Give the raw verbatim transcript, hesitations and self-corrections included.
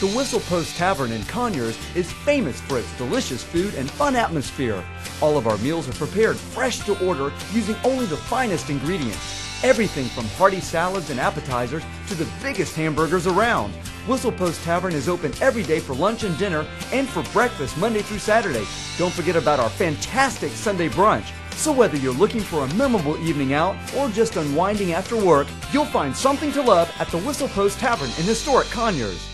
The Whistle Post Tavern in Conyers is famous for its delicious food and fun atmosphere. All of our meals are prepared fresh to order using only the finest ingredients. Everything from hearty salads and appetizers to the biggest hamburgers around. Whistle Post Tavern is open every day for lunch and dinner and for breakfast Monday through Saturday. Don't forget about our fantastic Sunday brunch. So whether you're looking for a memorable evening out or just unwinding after work, you'll find something to love at the Whistle Post Tavern in historic Conyers.